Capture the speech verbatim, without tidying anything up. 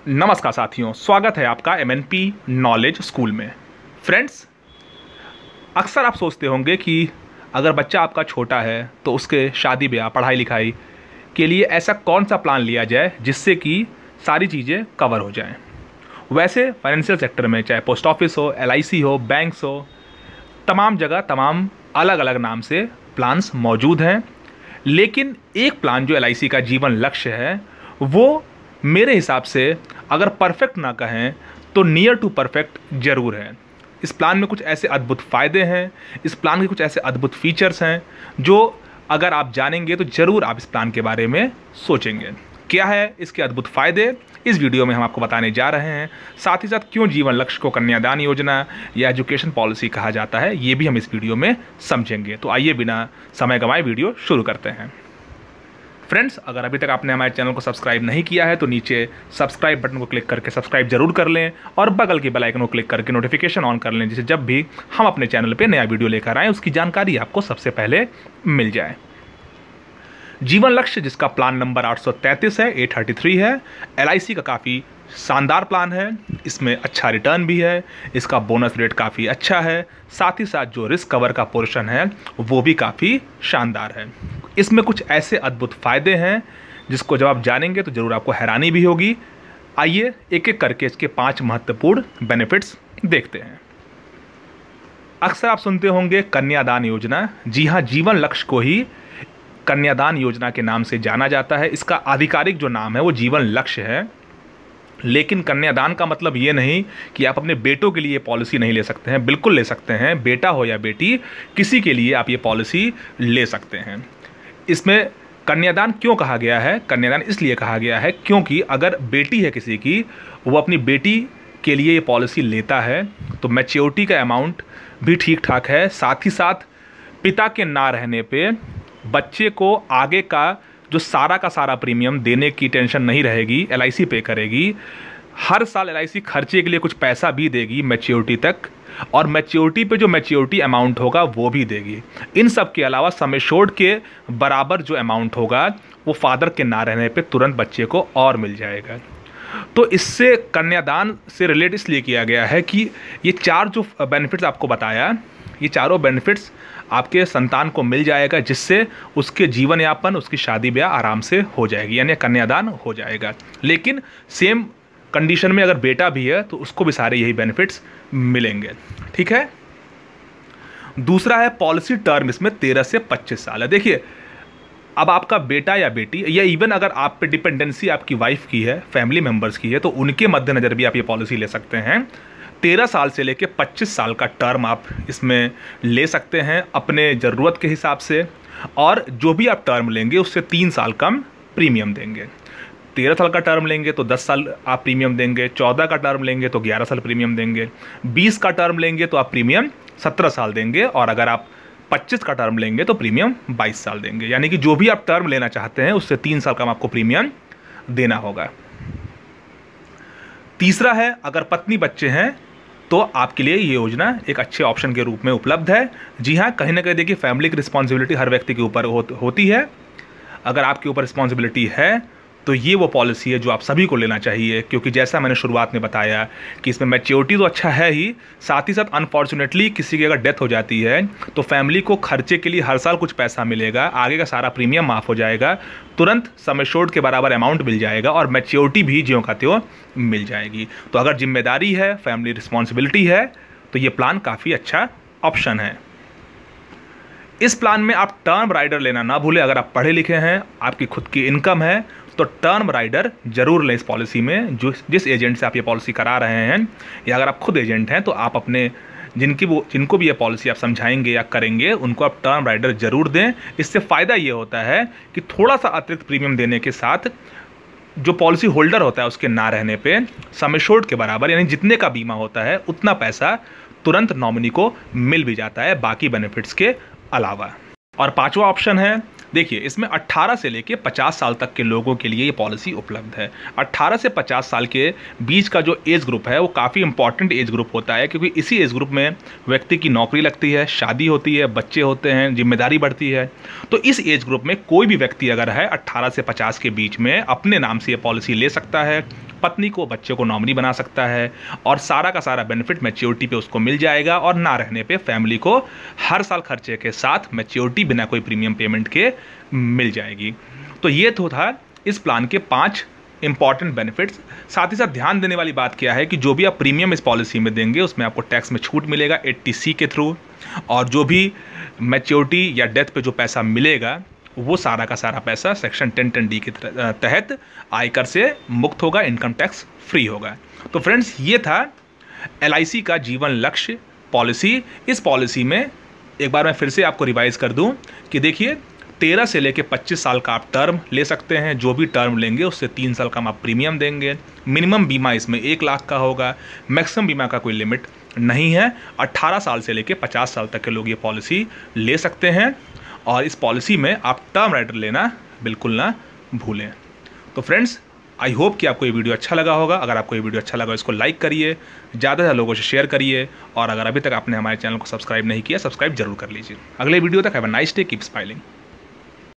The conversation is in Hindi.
नमस्कार साथियों, स्वागत है आपका M N P knowledge school में। फ्रेंड्स, अक्सर आप सोचते होंगे कि अगर बच्चा आपका छोटा है तो उसके शादी ब्याह पढ़ाई लिखाई के लिए ऐसा कौन सा प्लान लिया जाए जिससे कि सारी चीज़ें कवर हो जाएं। वैसे फाइनेंशियल सेक्टर में चाहे पोस्ट ऑफिस हो, एल आई सी हो, बैंक्स हो, तमाम जगह तमाम अलग अलग नाम से प्लान्स मौजूद हैं। लेकिन एक प्लान जो एल आई सी का जीवन लक्ष्य है वो मेरे हिसाब से अगर परफेक्ट ना कहें तो नियर टू परफेक्ट ज़रूर है। इस प्लान में कुछ ऐसे अद्भुत फ़ायदे हैं, इस प्लान के कुछ ऐसे अद्भुत फीचर्स हैं जो अगर आप जानेंगे तो ज़रूर आप इस प्लान के बारे में सोचेंगे। क्या है इसके अद्भुत फ़ायदे, इस वीडियो में हम आपको बताने जा रहे हैं। साथ ही साथ क्यों जीवन लक्ष्य को कन्यादान योजना या एजुकेशन पॉलिसी कहा जाता है, ये भी हम इस वीडियो में समझेंगे। तो आइए बिना समय गंवाए वीडियो शुरू करते हैं। फ्रेंड्स, अगर अभी तक आपने हमारे चैनल को सब्सक्राइब नहीं किया है तो नीचे सब्सक्राइब बटन को क्लिक करके सब्सक्राइब जरूर कर लें और बगल के बेल आइकन को क्लिक करके नोटिफिकेशन ऑन कर लें, जिससे जब भी हम अपने चैनल पे नया वीडियो लेकर आएँ उसकी जानकारी आपको सबसे पहले मिल जाए। जीवन लक्ष्य, जिसका प्लान नंबर आठ सौ तैंतीस है, आठ सौ तैंतीस है, एल आई सी का काफ़ी शानदार प्लान है। इसमें अच्छा रिटर्न भी है, इसका बोनस रेट काफ़ी अच्छा है, साथ ही साथ जो रिस्क कवर का पोर्शन है वो भी काफ़ी शानदार है। इसमें कुछ ऐसे अद्भुत फ़ायदे हैं जिसको जब आप जानेंगे तो ज़रूर आपको हैरानी भी होगी। आइए एक एक करके इसके पांच महत्वपूर्ण बेनिफिट्स देखते हैं। अक्सर आप सुनते होंगे कन्यादान योजना। जी हाँ, जीवन लक्ष्य को ही कन्यादान योजना के नाम से जाना जाता है। इसका आधिकारिक जो नाम है वो जीवन लक्ष्य है। लेकिन कन्यादान का मतलब ये नहीं कि आप अपने बेटों के लिए पॉलिसी नहीं ले सकते हैं, बिल्कुल ले सकते हैं। बेटा हो या बेटी, किसी के लिए आप ये पॉलिसी ले सकते हैं। इसमें कन्यादान क्यों कहा गया है? कन्यादान इसलिए कहा गया है क्योंकि अगर बेटी है किसी की, वो अपनी बेटी के लिए ये पॉलिसी लेता है तो मैच्योरिटी का अमाउंट भी ठीक ठाक है। साथ ही साथ पिता के ना रहने पे बच्चे को आगे का जो सारा का सारा प्रीमियम देने की टेंशन नहीं रहेगी, एल आई सी पे करेगी। हर साल एल आई सी खर्चे के लिए कुछ पैसा भी देगी मैच्योरिटी तक, और मैच्योरिटी पे जो मैच्योरिटी अमाउंट होगा वो भी देगी। इन सब के अलावा सम एश्योर्ड के बराबर जो अमाउंट होगा वो फादर के ना रहने पे तुरंत बच्चे को और मिल जाएगा। तो इससे कन्यादान से रिलेट इसलिए किया गया है कि ये चार जो बेनिफिट्स आपको बताया, ये चारों बेनिफिट्स आपके संतान को मिल जाएगा, जिससे उसके जीवन यापन, उसकी शादी ब्याह आराम से हो जाएगी, यानी कन्यादान हो जाएगा। लेकिन सेम कंडीशन में अगर बेटा भी है तो उसको भी सारे यही बेनिफिट्स मिलेंगे। ठीक है। दूसरा है पॉलिसी टर्म, इसमें तेरह से पच्चीस साल है। देखिए, अब आपका बेटा या बेटी या इवन अगर आप पे डिपेंडेंसी आपकी वाइफ की है, फैमिली मेंबर्स की है, तो उनके मद्देनजर भी आप ये पॉलिसी ले सकते हैं। तेरह साल से लेके पच्चीस साल का टर्म आप इसमें ले सकते हैं अपने ज़रूरत के हिसाब से, और जो भी आप टर्म लेंगे उससे तीन साल कम प्रीमियम देंगे। तेरह साल का टर्म लेंगे तो दस साल आप प्रीमियम देंगे, चौदह का टर्म लेंगे तो ग्यारह साल प्रीमियम देंगे, बीस का टर्म लेंगे तो आप प्रीमियम सत्रह साल देंगे, और अगर आप पच्चीस का टर्म लेंगे तो प्रीमियम बाईस साल देंगे। यानी कि जो भी आप टर्म लेना चाहते हैं उससे तीन साल कम आपको प्रीमियम देना होगा। तीसरा है, अगर पत्नी बच्चे हैं तो आपके लिए ये योजना एक अच्छे ऑप्शन के रूप में उपलब्ध है। जी हाँ, कहीं ना कहीं देखिए, फैमिली की रिस्पॉन्सिबिलिटी हर व्यक्ति के ऊपर हो, होती है। अगर आपके ऊपर रिस्पॉन्सिबिलिटी है तो ये वो पॉलिसी है जो आप सभी को लेना चाहिए, क्योंकि जैसा मैंने शुरुआत में बताया कि इसमें मैच्योरिटी तो अच्छा है ही, साथ ही साथ अनफॉर्चुनेटली किसी की अगर डेथ हो जाती है तो फैमिली को खर्चे के लिए हर साल कुछ पैसा मिलेगा, आगे का सारा प्रीमियम माफ़ हो जाएगा, तुरंत सम एश्योर्ड के बराबर अमाउंट मिल जाएगा, और मैच्योरिटी भी ज्यों का त्यों मिल जाएगी। तो अगर जिम्मेदारी है, फैमिली रिस्पॉन्सिबिलिटी है, तो ये प्लान काफ़ी अच्छा ऑप्शन है। इस प्लान में आप टर्म राइडर लेना ना भूलें। अगर आप पढ़े लिखे हैं, आपकी खुद की इनकम है, तो टर्म राइडर जरूर लें इस पॉलिसी में। जो जिस एजेंट से आप ये पॉलिसी करा रहे हैं, या अगर आप खुद एजेंट हैं तो आप अपने जिनकी वो जिनको भी ये पॉलिसी आप समझाएंगे या करेंगे उनको आप टर्म राइडर जरूर दें। इससे फ़ायदा ये होता है कि थोड़ा सा अतिरिक्त प्रीमियम देने के साथ जो पॉलिसी होल्डर होता है उसके ना रहने पे सम एश्योर्ड के बराबर, यानी जितने का बीमा होता है उतना पैसा तुरंत नॉमिनी को मिल भी जाता है, बाकी बेनिफिट्स के अलावा। और पांचवा ऑप्शन है, देखिए, इसमें अट्ठारह से लेके पचास साल तक के लोगों के लिए ये पॉलिसी उपलब्ध है। अट्ठारह से पचास साल के बीच का जो एज ग्रुप है वो काफ़ी इंपॉर्टेंट एज ग्रुप होता है, क्योंकि इसी एज ग्रुप में व्यक्ति की नौकरी लगती है, शादी होती है, बच्चे होते हैं, जिम्मेदारी बढ़ती है। तो इस एज ग्रुप में कोई भी व्यक्ति अगर है अट्ठारह से पचास के बीच में, अपने नाम से ये पॉलिसी ले सकता है। पत्नी को, बच्चे को नॉमिनी बना सकता है और सारा का सारा बेनिफिट मैच्योरिटी पे उसको मिल जाएगा और ना रहने पे फैमिली को हर साल खर्चे के साथ मैच्योरिटी बिना कोई प्रीमियम पेमेंट के मिल जाएगी। तो ये तो था इस प्लान के पाँच इंपॉर्टेंट बेनिफिट्स। साथ ही साथ ध्यान देने वाली बात क्या है कि जो भी आप प्रीमियम इस पॉलिसी में देंगे उसमें आपको टैक्स में छूट मिलेगा एट्टी सी के थ्रू, और जो भी मैच्योरिटी या डेथ पे जो पैसा मिलेगा वो सारा का सारा पैसा सेक्शन टेन टेन डी के तहत आयकर से मुक्त होगा, इनकम टैक्स फ्री होगा। तो फ्रेंड्स, ये था एल आई सी का जीवन लक्ष्य पॉलिसी। इस पॉलिसी में एक बार मैं फिर से आपको रिवाइज कर दूं कि देखिए, तेरह से लेकर पच्चीस साल का आप टर्म ले सकते हैं। जो भी टर्म लेंगे उससे तीन साल का आप प्रीमियम देंगे। मिनिमम बीमा इसमें एक लाख का होगा। मैक्सिमम बीमा का कोई लिमिट नहीं है। अट्ठारह साल से लेकर पचास साल तक के लोग ये पॉलिसी ले सकते हैं और इस पॉलिसी में आप टर्म राइडर लेना बिल्कुल ना भूलें। तो फ्रेंड्स, आई होप कि आपको ये वीडियो अच्छा लगा होगा। अगर आपको ये वीडियो अच्छा लगा इसको लाइक करिए, ज़्यादा से ज़्यादा लोगों से शेयर करिए, और अगर अभी तक आपने हमारे चैनल को सब्सक्राइब नहीं किया, सब्सक्राइब जरूर कर लीजिए। अगले वीडियो तक have a nice day, keep smiling.